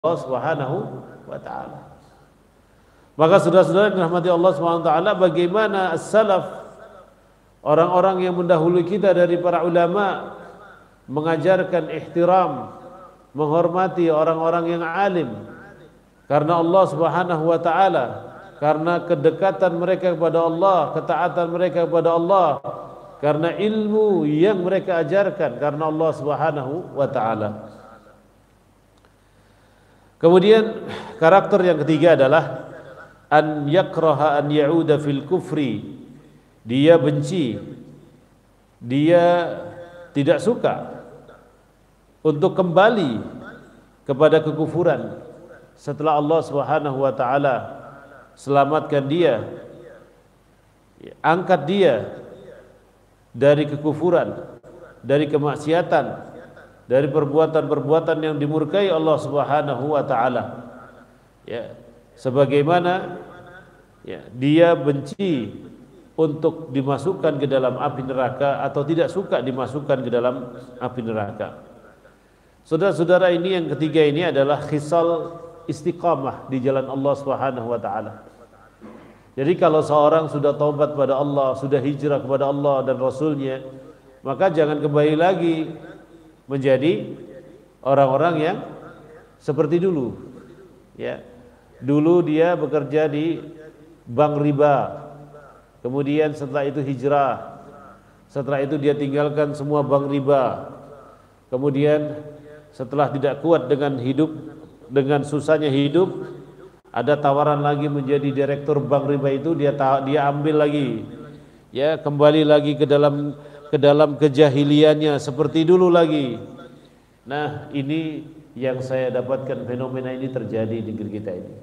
Allah Subhanahu wa taala. Maka saudara-saudara yang dirahmati Allah Subhanahu wa taala, bagaimana as-salaf, orang-orang yang mendahului kita dari para ulama, mengajarkan ihtiram, menghormati orang-orang yang alim karena Allah Subhanahu wa taala, karena kedekatan mereka kepada Allah, ketaatan mereka kepada Allah, karena ilmu yang mereka ajarkan karena Allah Subhanahu wa taala. Kemudian karakter yang ketiga adalah an yakraha an ya'uda fil kufri. Dia benci, dia tidak suka untuk kembali kepada kekufuran setelah Allah Subhanahu wa taala selamatkan dia, angkat dia dari kekufuran, dari kemaksiatan, dari perbuatan-perbuatan yang dimurkai Allah Subhanahu wa taala. Ya, sebagaimana dia benci untuk dimasukkan ke dalam api neraka atau tidak suka dimasukkan ke dalam api neraka. Saudara-saudara, ini yang ketiga ini adalah khisal istiqamah di jalan Allah Subhanahu wa taala. Jadi kalau seorang sudah taubat pada Allah, sudah hijrah kepada Allah dan Rasulnya, maka jangan kembali lagi menjadi orang-orang yang seperti dulu. Ya, dulu dia bekerja di bank riba, kemudian setelah itu hijrah, setelah itu dia tinggalkan semua bank riba, kemudian setelah tidak kuat dengan hidup, dengan susahnya hidup, ada tawaran lagi menjadi direktur bank riba itu, dia ambil lagi, ya, kembali lagi ke dalam kejahiliannya seperti dulu lagi. Nah, ini yang saya dapatkan, fenomena ini terjadi di negeri kita ini.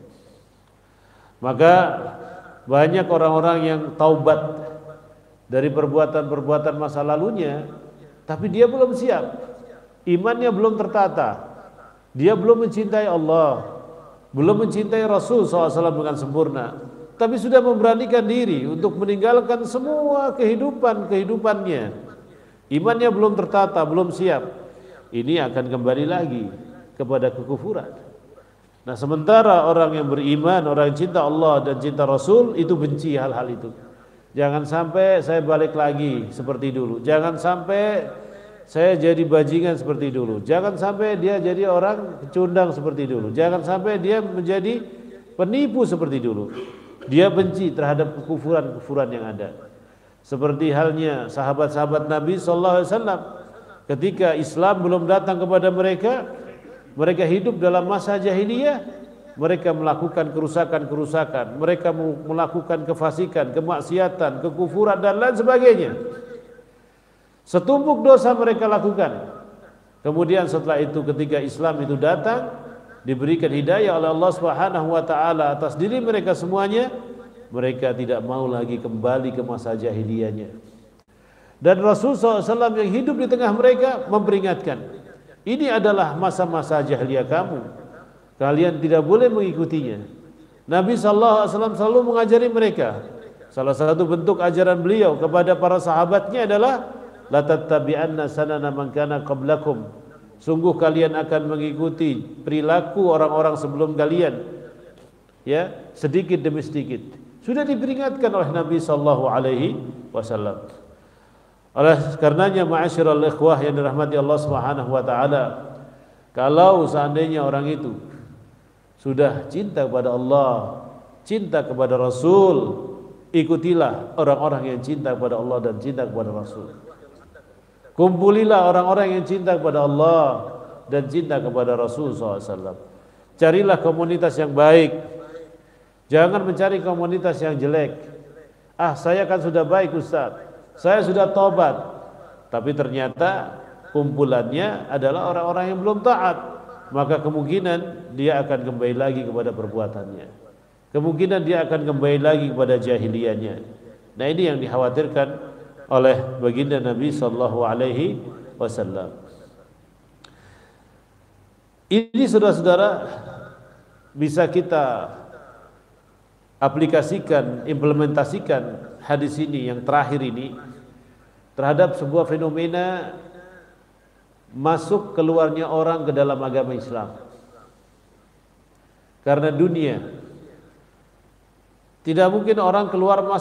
Maka banyak orang-orang yang taubat dari perbuatan-perbuatan masa lalunya, tapi dia belum siap, imannya belum tertata, dia belum mencintai Allah, belum mencintai Rasul SAW dengan sempurna, tapi sudah memberanikan diri untuk meninggalkan semua kehidupannya. Imannya belum tertata, belum siap. Ini akan kembali lagi kepada kekufuran. Nah, sementara orang yang beriman, orang yang cinta Allah dan cinta Rasul itu benci hal-hal itu. Jangan sampai saya balik lagi seperti dulu. Jangan sampai saya jadi bajingan seperti dulu. Jangan sampai dia jadi orang pecundang seperti dulu. Jangan sampai dia menjadi penipu seperti dulu. Dia benci terhadap kekufuran-kekufuran yang ada. Seperti halnya sahabat-sahabat Nabi SAW, ketika Islam belum datang kepada mereka, mereka hidup dalam masa jahiliyah, mereka melakukan kerusakan-kerusakan, mereka melakukan kefasikan, kemaksiatan, kekufuran dan lain sebagainya. Setumpuk dosa mereka lakukan. Kemudian setelah itu ketika Islam itu datang, diberikan hidayah oleh Allah Subhanahu wa taala atas diri mereka semuanya, mereka tidak mau lagi kembali ke masa jahiliyahnya. Dan Rasulullah SAW yang hidup di tengah mereka memperingatkan, ini adalah masa-masa jahiliyah kamu, kalian tidak boleh mengikutinya. Nabi SAW selalu mengajari mereka. Salah satu bentuk ajaran beliau kepada para sahabatnya adalah la tattabi'anna sanana man kana qablakum. Sungguh kalian akan mengikuti perilaku orang-orang sebelum kalian, ya, sedikit demi sedikit. Sudah diperingatkan oleh Nabi sallallahu alaihi wasallam. Oleh karenanya, ma'asyiral ikhwah yang dirahmati Allah Subhanahu wa taala, kalau seandainya orang itu sudah cinta kepada Allah, cinta kepada Rasul, ikutilah orang-orang yang cinta kepada Allah dan cinta kepada Rasul. Kumpulilah orang-orang yang cinta kepada Allah dan cinta kepada Rasul SAW. Carilah komunitas yang baik, jangan mencari komunitas yang jelek. Ah, saya kan sudah baik Ustaz, saya sudah tobat, tapi ternyata kumpulannya adalah orang-orang yang belum taat, maka kemungkinan dia akan kembali lagi kepada perbuatannya, kemungkinan dia akan kembali lagi kepada jahiliyahnya. Nah, ini yang dikhawatirkan oleh baginda Nabi sallallahu alaihi wasallam. Ini saudara-saudara bisa kita aplikasikan, implementasikan hadis ini yang terakhir ini terhadap sebuah fenomena masuk keluarnya orang ke dalam agama Islam. karena dunia. Tidak mungkin orang keluar